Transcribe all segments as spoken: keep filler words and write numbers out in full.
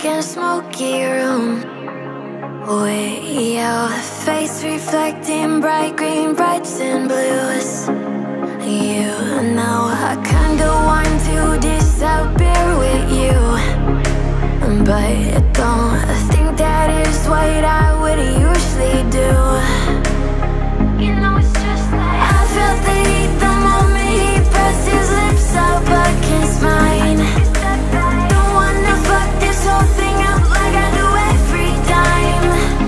dark and smoky room, with your face reflecting bright green, brights and blues. You know I kinda want to disappear with you, but I don't think that is what I would usually do. You know it's just like I felt the heat the moment he pressed his lips up against mine. Don't wanna fuck this whole thing up like I do every time.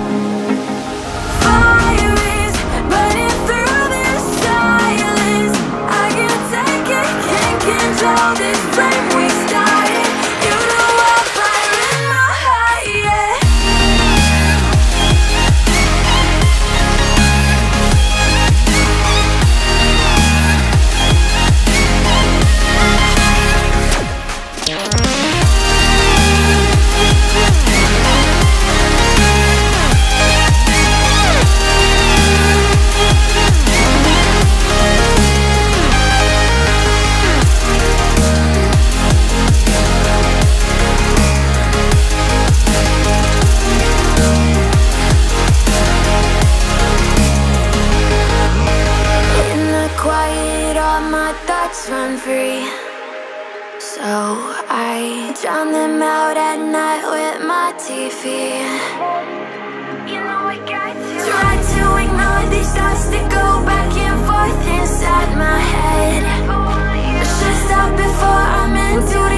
Fire is burning through this silence. I can't take it, can't control this flame we started. You know I'm fire in my heart, yeah. Run free, so I drown them out at night with my T V. You know I got to try to ignore these thoughts that go back and forth inside my head. I should stop before I'm into